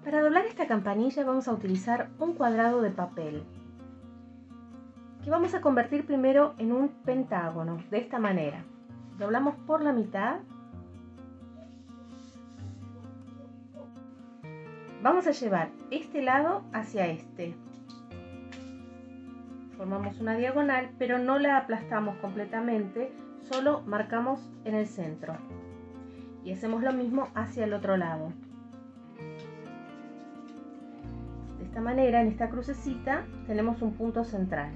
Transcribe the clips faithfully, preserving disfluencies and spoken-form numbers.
Para doblar esta campanilla vamos a utilizar un cuadrado de papel que vamos a convertir primero en un pentágono, de esta manera. Doblamos por la mitad. Vamos a llevar este lado hacia este. Formamos una diagonal, pero no la aplastamos completamente, solo marcamos en el centro. Y hacemos lo mismo hacia el otro lado. De esta manera, en esta crucecita, tenemos un punto central.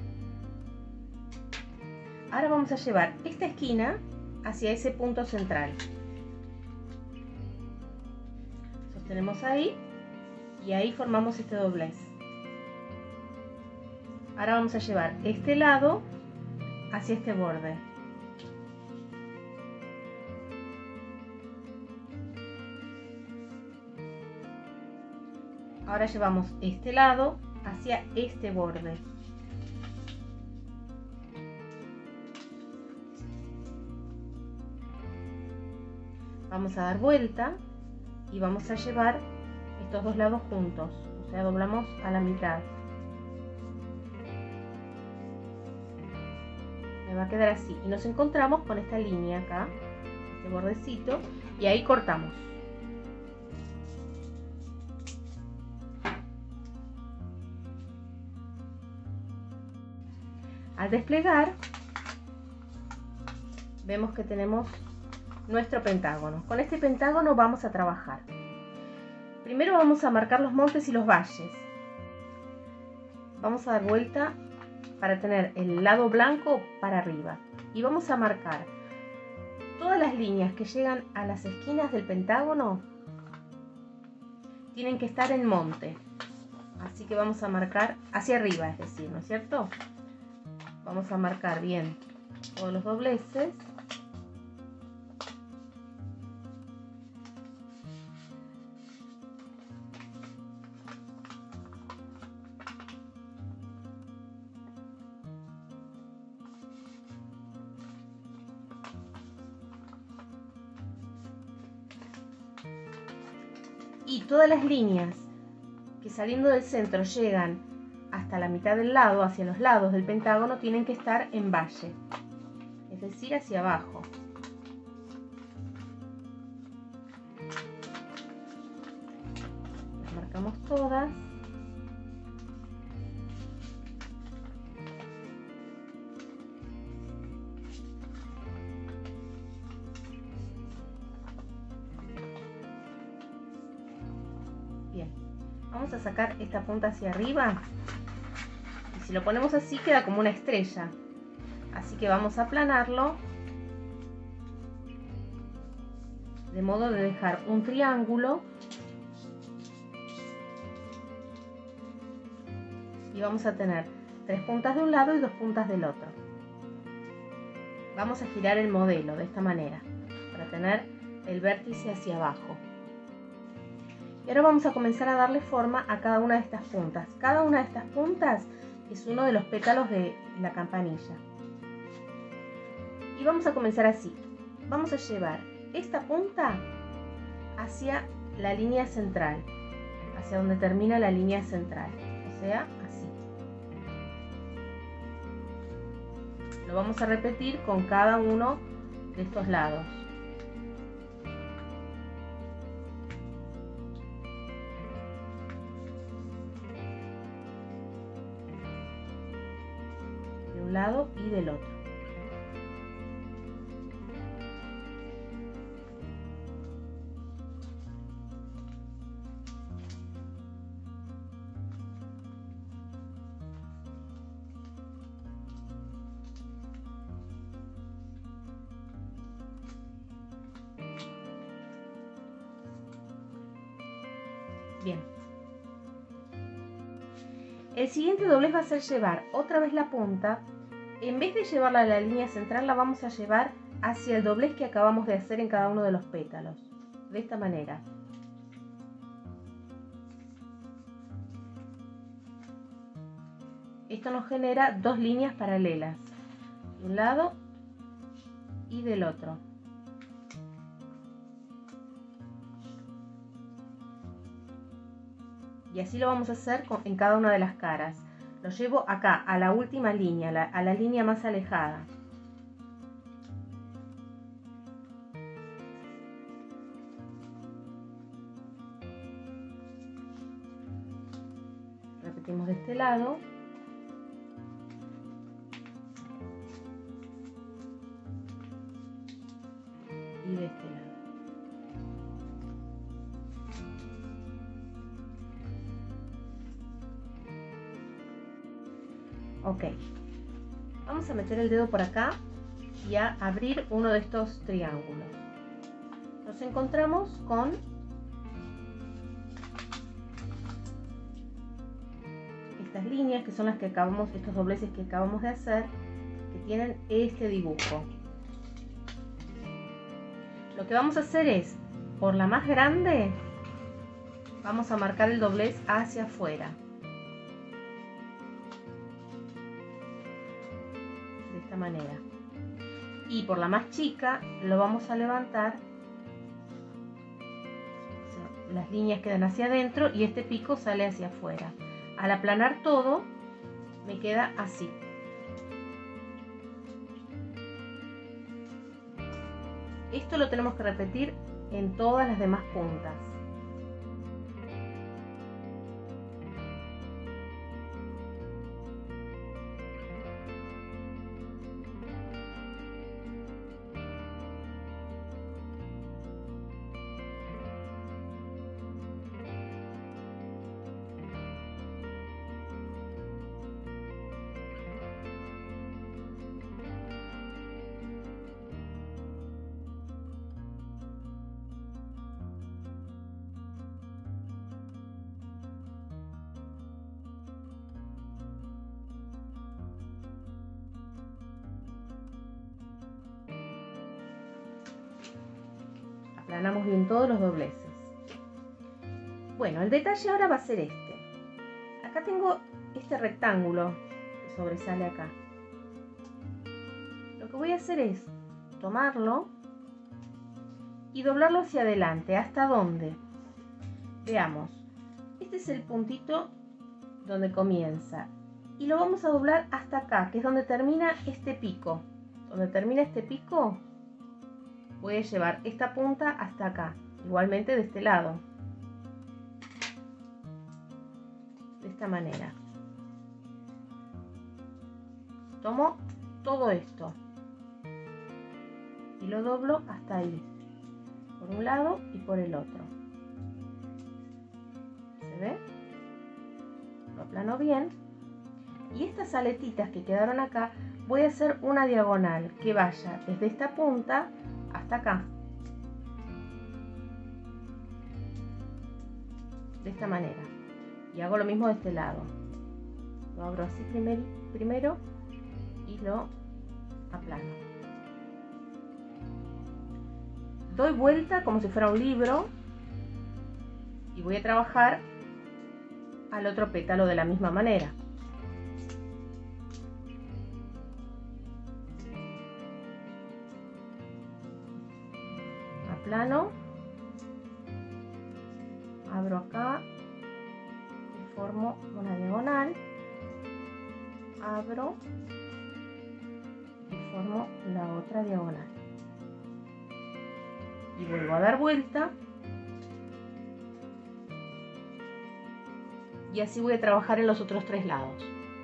Ahora vamos a llevar esta esquina hacia ese punto central. Sostenemos ahí y ahí formamos este doblez. Ahora vamos a llevar este lado hacia este borde. Ahora llevamos este lado hacia este borde. Vamos a dar vuelta y vamos a llevar estos dos lados juntos, o sea, doblamos a la mitad. Me va a quedar así y nos encontramos con esta línea acá, este bordecito, y ahí cortamos. Al desplegar, vemos que tenemos nuestro pentágono. Con este pentágono vamos a trabajar. Primero vamos a marcar los montes y los valles. Vamos a dar vuelta para tener el lado blanco para arriba. Y vamos a marcar todas las líneas que llegan a las esquinas del pentágono. Tienen que estar en monte. Así que vamos a marcar hacia arriba, es decir, ¿no es cierto? Vamos a marcar bien todos los dobleces. Y todas las líneas que saliendo del centro llegan hasta la mitad del lado, hacia los lados del pentágono, tienen que estar en valle, es decir, hacia abajo. Las marcamos todas. Bien, vamos a sacar esta punta hacia arriba. Si lo ponemos así queda como una estrella, así que vamos a aplanarlo de modo de dejar un triángulo y vamos a tener tres puntas de un lado y dos puntas del otro. Vamos a girar el modelo de esta manera para tener el vértice hacia abajo. Y ahora vamos a comenzar a darle forma a cada una de estas puntas. Cada una de estas puntas es uno de los pétalos de la campanilla. Y vamos a comenzar así. Vamos a llevar esta punta hacia la línea central, hacia donde termina la línea central, o sea, así. Lo vamos a repetir con cada uno de estos lados. Lado y del otro. Bien. El siguiente doblez va a ser llevar otra vez la punta. En vez de llevarla a la línea central, la vamos a llevar hacia el doblez que acabamos de hacer en cada uno de los pétalos. De esta manera. Esto nos genera dos líneas paralelas, de un lado y del otro. Y así lo vamos a hacer con, en cada una de las caras. Lo llevo acá, a la última línea, la, a la línea más alejada. Repetimos de este lado. Y de este lado. Ok, vamos a meter el dedo por acá y a abrir uno de estos triángulos. Nos encontramos con estas líneas, que son las que acabamos, estos dobleces que acabamos de hacer, que tienen este dibujo. Lo que vamos a hacer es, por la más grande, vamos a marcar el doblez hacia afuera. De esta manera. Y por la más chica lo vamos a levantar. O sea, las líneas quedan hacia adentro y este pico sale hacia afuera. Al aplanar todo, me queda así. Esto lo tenemos que repetir en todas las demás puntas. Aplanamos bien todos los dobleces. Bueno, el detalle ahora va a ser este. Acá tengo este rectángulo que sobresale acá. Lo que voy a hacer es tomarlo y doblarlo hacia adelante. ¿Hasta dónde? Veamos. Este es el puntito donde comienza. Y lo vamos a doblar hasta acá, que es donde termina este pico. Donde termina este pico, voy a llevar esta punta hasta acá, igualmente de este lado, de esta manera. Tomo todo esto y lo doblo hasta ahí, por un lado y por el otro. ¿Se ve? Lo aplano bien. Y estas aletitas que quedaron acá, voy a hacer una diagonal que vaya desde esta punta hasta acá, de esta manera. Y hago lo mismo de este lado. Lo abro así primer, primero y lo aplano. Doy vuelta como si fuera un libro y voy a trabajar al otro pétalo de la misma manera. Aplano, abro acá y formo una diagonal, abro y formo la otra diagonal y vuelvo a dar vuelta y así voy a trabajar en los otros tres lados.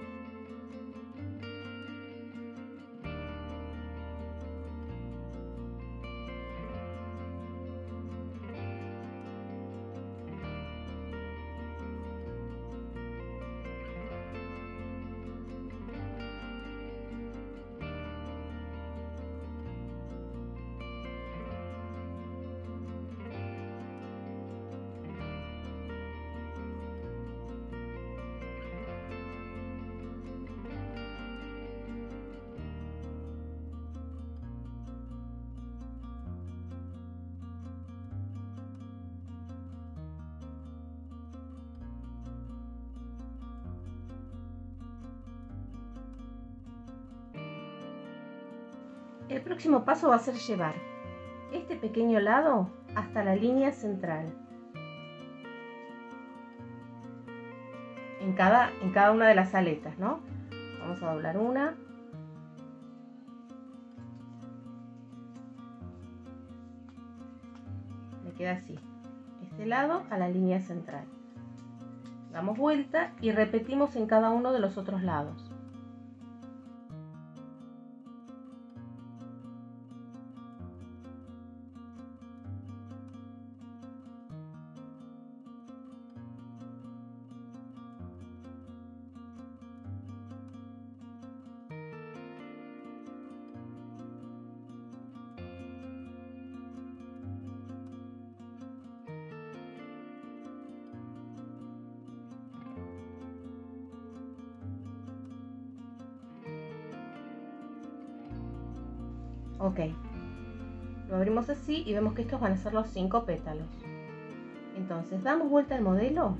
El próximo paso va a ser llevar este pequeño lado hasta la línea central. en cada, en cada una de las aletas, ¿no? Vamos a doblar una. Me queda así, este lado a la línea central. Damos vuelta y repetimos en cada uno de los otros lados. Ok, lo abrimos así y vemos que estos van a ser los cinco pétalos. Entonces damos vuelta al modelo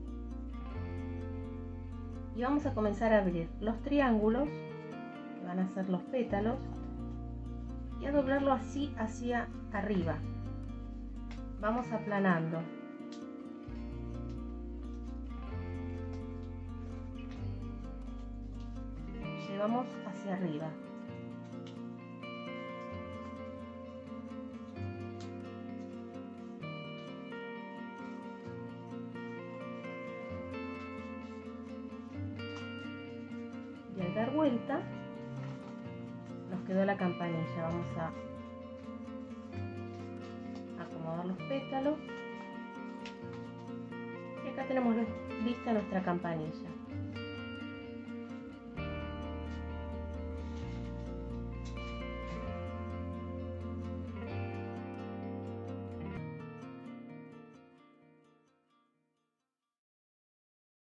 y vamos a comenzar a abrir los triángulos, que van a ser los pétalos, y a doblarlo así hacia arriba. Vamos aplanando. Llevamos hacia arriba. Y al dar vuelta nos quedó la campanilla. Vamos a acomodar los pétalos y acá tenemos lista nuestra campanilla.